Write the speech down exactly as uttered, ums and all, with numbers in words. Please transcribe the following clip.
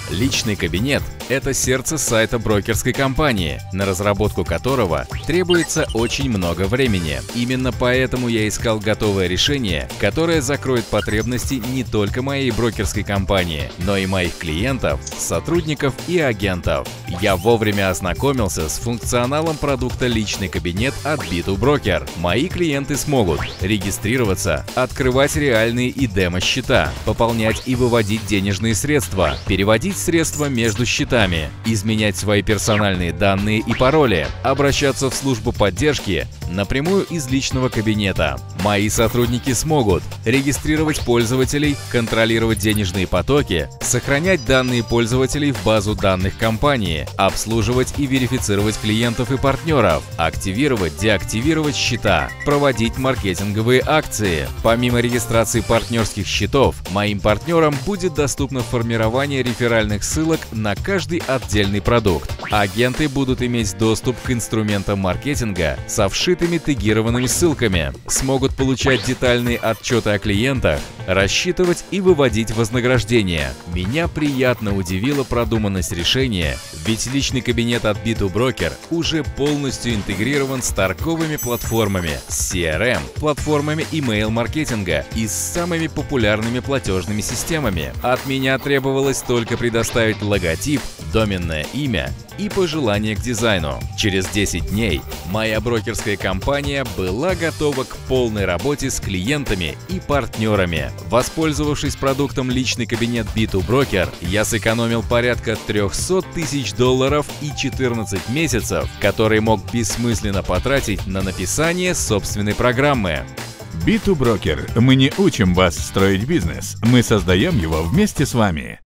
Личный кабинет – это сердце сайта брокерской компании, на разработку которого требуется очень много времени. Именно поэтому я искал готовое решение, которое закроет потребности не только моей брокерской компании, но и моих клиентов, сотрудников и агентов. Я вовремя ознакомился с функционалом продукта «Личный кабинет» от би ту Broker. Мои клиенты смогут регистрироваться, открывать реальные и демо-счета, пополнять и выводить денежные средства, переводить средства между счетами, изменять свои персональные данные и пароли, обращаться в службу поддержки напрямую из личного кабинета. Мои сотрудники смогут регистрировать пользователей, контролировать денежные потоки, сохранять данные пользователей в базу данных компании, обслуживать и верифицировать клиентов и партнеров, активировать, деактивировать счета, проводить маркетинговые акции. Помимо регистрации партнерских счетов, моим партнерам будет доступно формирование реферальных ссылок на каждый отдельный продукт. Агенты будут иметь доступ к инструментам маркетинга со вшитыми тегированными ссылками, смогут получать детальные отчеты о клиентах, рассчитывать и выводить вознаграждение. Меня приятно удивила продуманность решения, ведь личный кабинет от би ту Broker уже полностью интегрирован с торговыми платформами, с си ар эм, платформами email-маркетинга и с самыми популярными платежными системами. От меня требовалось только предоставить логотип, доменное имя и пожелания к дизайну. Через десять дней моя брокерская компания была готова к полной работе с клиентами и партнерами. Воспользовавшись продуктом «Личный кабинет» би ту Broker, я сэкономил порядка трёхсот тысяч долларов и четырнадцать месяцев, которые мог бессмысленно потратить на написание собственной программы. би ту Broker. Мы не учим вас строить бизнес, мы создаем его вместе с вами.